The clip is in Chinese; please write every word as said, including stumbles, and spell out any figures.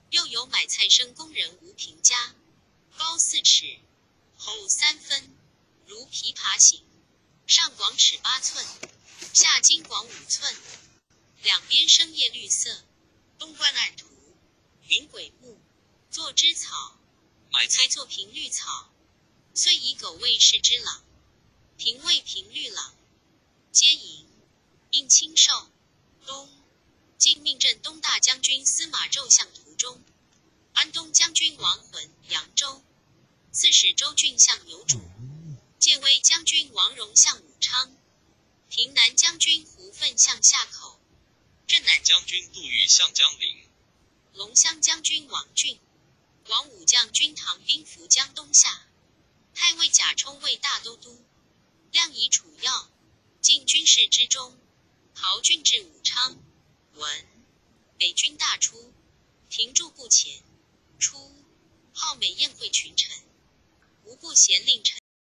又有买菜生工人吴平家，高四尺，厚三分，如琵琶形，上广尺八寸，下经广五寸，两边生叶绿色，东观岸图，云鬼木，作之草，买菜作平绿草，遂以狗为氏之朗，平为平绿朗，皆迎，应清寿。东晋命镇东大将军司马骤相途中，安东将军王浑扬州，刺史周俊相牛渚，建威将军王荣相武昌，平南将军胡奋相夏口，镇南将军杜预相江陵， 龙骧将军王俊，王武将军唐兵伏江东下，太尉贾充为大都督，亮以楚要，进军事之中。陶郡至武昌，闻北军大出，停驻不前。初，号美宴会群臣，无不咸令臣。